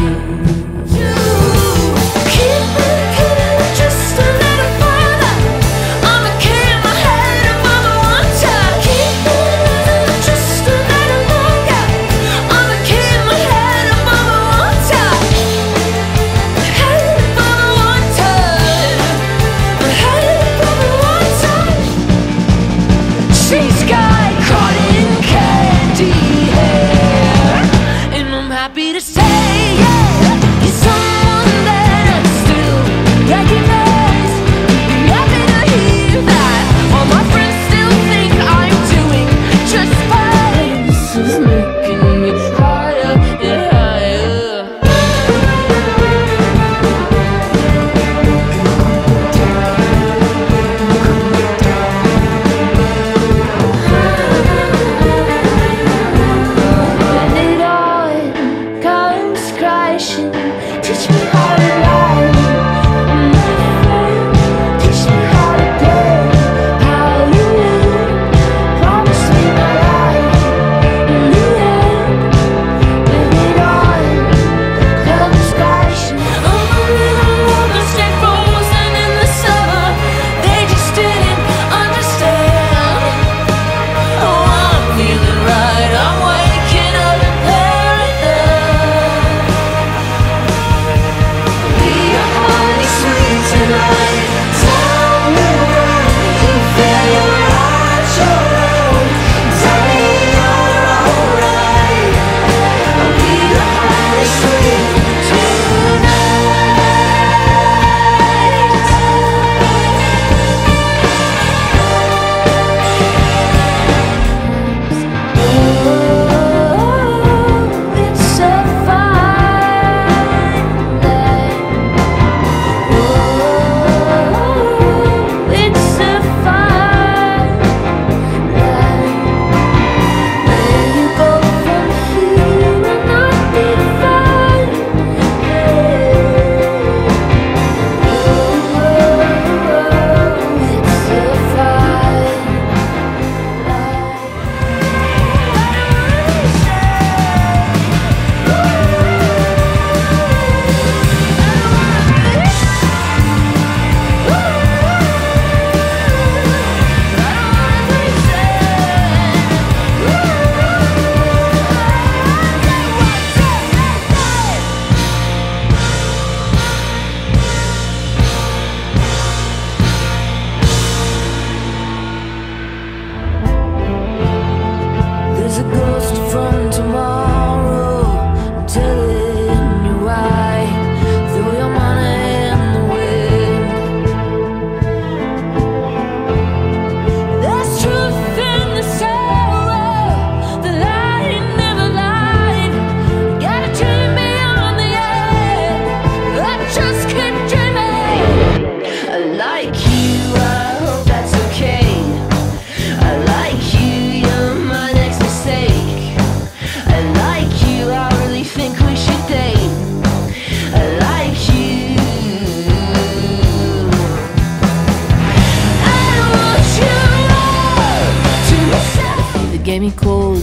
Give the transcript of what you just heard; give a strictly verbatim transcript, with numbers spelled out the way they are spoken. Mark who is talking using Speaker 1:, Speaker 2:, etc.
Speaker 1: Happy to say, yeah, you're someone that I still recognize. Be happy to hear that all my friends still think I'm doing just fine. This is making me higher and higher. When it all comes crashing, teach me how to lie, my friend. Teach me how to play, how you win. Promise me my life in the end. When it all comes crashing, I'm a little lover, stay frozen in the summer. They just didn't understand. Oh, I'm feeling right, I'm waking up in paradise. Be your honey sweet tonight. Tell me when you feel your eyes shine. Tell me you're alright. I'll be your honey sweet tonight. It's a fine night. Oh, it's a fine night. Where you go from here and I'll be fine. Oh, it's a fine There's a ghost from tomorrow. I'm telling you why. Throw your money in the wind. There's truth in the sorrow. The light never lied. Gotta dream beyond the end. I just keep dreaming. I like you, I hope that's okay. I like you, you're my next mistake. I like you, I really think we should date. I like you. I want you all to myself. They gave me cold